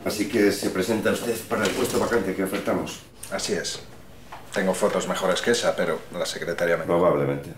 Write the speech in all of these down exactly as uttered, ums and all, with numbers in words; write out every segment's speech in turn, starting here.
Así que se presenta usted para el puesto vacante que ofertamos. Así es. Tengo fotos mejores que esa, pero la secretaria me... Probablemente.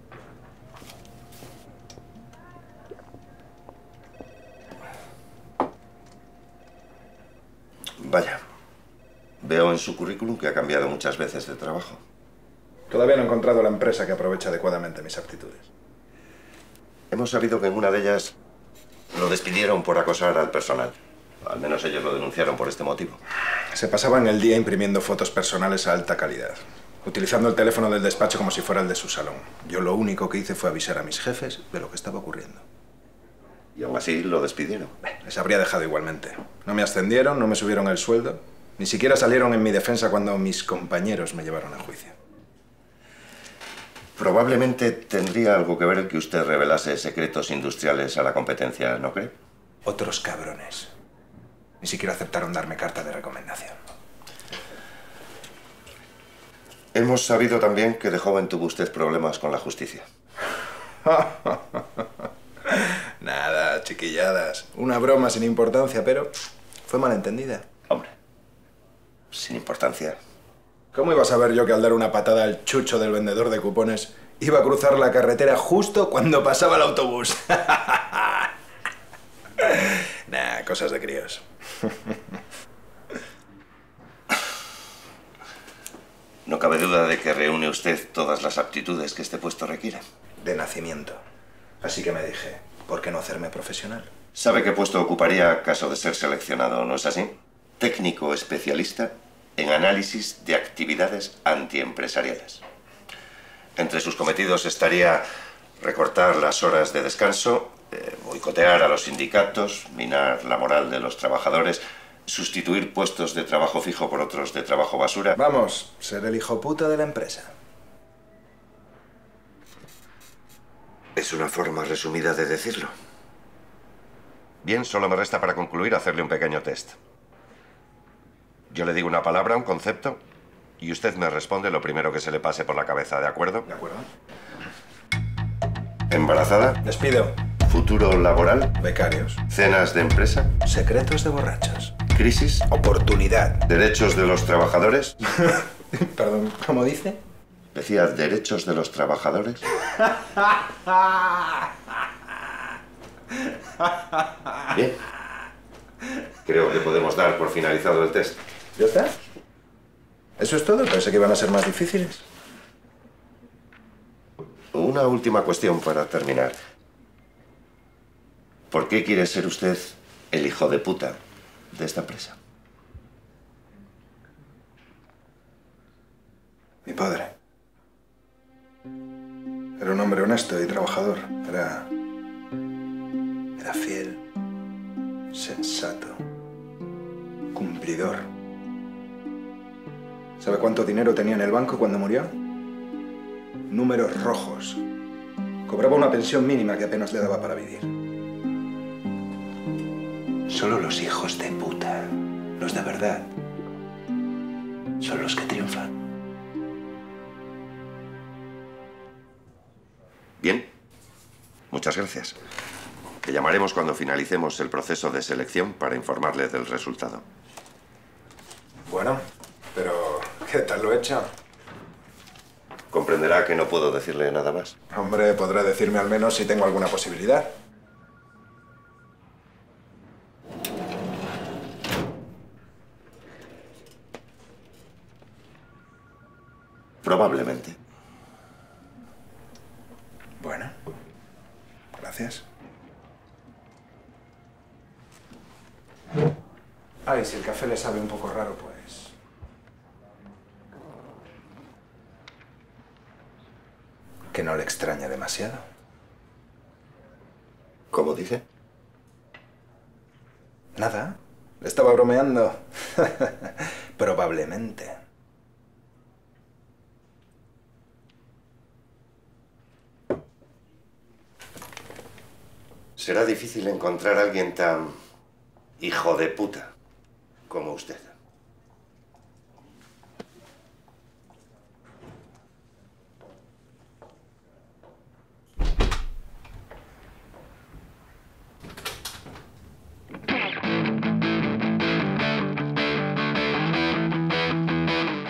Vaya. Veo en su currículum que ha cambiado muchas veces de trabajo. Todavía no he encontrado la empresa que aproveche adecuadamente mis aptitudes. Hemos sabido que en una de ellas lo despidieron por acosar al personal. Al menos ellos lo denunciaron por este motivo. Se pasaban el día imprimiendo fotos personales a alta calidad, utilizando el teléfono del despacho como si fuera el de su salón. Yo lo único que hice fue avisar a mis jefes de lo que estaba ocurriendo. Y aún así lo despidieron. Les habría dejado igualmente. No me ascendieron, no me subieron el sueldo, ni siquiera salieron en mi defensa cuando mis compañeros me llevaron a juicio. Probablemente tendría algo que ver el que usted revelase secretos industriales a la competencia, ¿no cree? Otros cabrones. Ni siquiera aceptaron darme carta de recomendación. Hemos sabido también que de joven tuvo usted problemas con la justicia. Nada, chiquilladas. Una broma sin importancia, pero fue malentendida. Hombre, sin importancia. ¿Cómo iba a saber yo que al dar una patada al chucho del vendedor de cupones iba a cruzar la carretera justo cuando pasaba el autobús? Nah, cosas de críos. No cabe duda de que reúne usted todas las aptitudes que este puesto requiere. De nacimiento. Así que me dije, ¿por qué no hacerme profesional? ¿Sabe qué puesto ocuparía caso de ser seleccionado, no es así? Técnico especialista en análisis de actividades antiempresariales. Entre sus cometidos estaría recortar las horas de descanso, eh, boicotear a los sindicatos, minar la moral de los trabajadores, sustituir puestos de trabajo fijo por otros de trabajo basura. Vamos, ser el hijo puta de la empresa. Es una forma resumida de decirlo. Bien, solo me resta para concluir hacerle un pequeño test. Yo le digo una palabra, un concepto, y usted me responde lo primero que se le pase por la cabeza, ¿de acuerdo? De acuerdo. ¿Embarazada? Despido. ¿Futuro laboral? Becarios. ¿Cenas de empresa? Secretos de borrachos. ¿Crisis? Oportunidad. ¿Derechos de los trabajadores? Perdón, ¿cómo dice? Decía, ¿derechos de los trabajadores? Bien. Creo que podemos dar por finalizado el test. ¿Ya está? ¿Eso es todo? Pensé que iban a ser más difíciles. Una última cuestión para terminar. ¿Por qué quiere ser usted el hijo de puta de esta empresa? Mi padre. Era un hombre honesto y trabajador. Era... Era fiel, sensato, cumplidor. ¿Sabe cuánto dinero tenía en el banco cuando murió? Números rojos. Cobraba una pensión mínima que apenas le daba para vivir. Solo los hijos de puta, los de verdad, son los que triunfan. Bien. Muchas gracias. Te llamaremos cuando finalicemos el proceso de selección para informarle del resultado. Bueno, pero ¿qué tal lo he hecho? Comprenderá que no puedo decirle nada más. Hombre, podrá decirme al menos si tengo alguna posibilidad. Probablemente. Bueno, gracias. Ay, si el café le sabe un poco raro, pues... que no le extraña demasiado. ¿Cómo dice? Nada, le estaba bromeando. Probablemente. Será difícil encontrar a alguien tan hijo de puta como usted.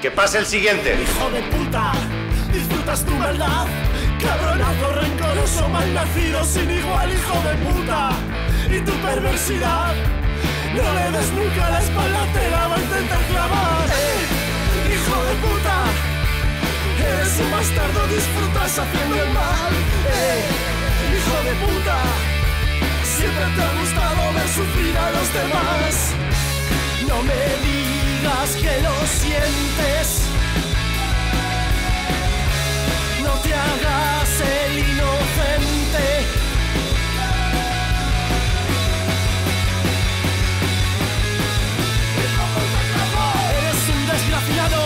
¡Que pase el siguiente! ¡Hijo de puta! Disfrutas tu maldad, cabronazo rencoroso, malnacido, sin igual, hijo de puta. Y tu perversidad, no le des nunca la espalda, te la va a intentar clavar. ¡Eh! ¡Hijo de puta! Eres un bastardo, disfrutas haciendo el mal. ¡Eh! ¡Hijo de puta! Siempre te ha gustado ver sufrir a los demás. No me digas que lo sientes. No te hagas el inocente. Eres un desgraciado.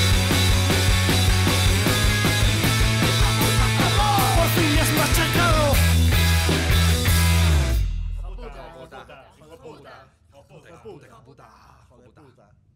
Por fin me has machacado. Hijo de puta, hijo de puta, hijo de puta, hijo de puta, hijo de puta.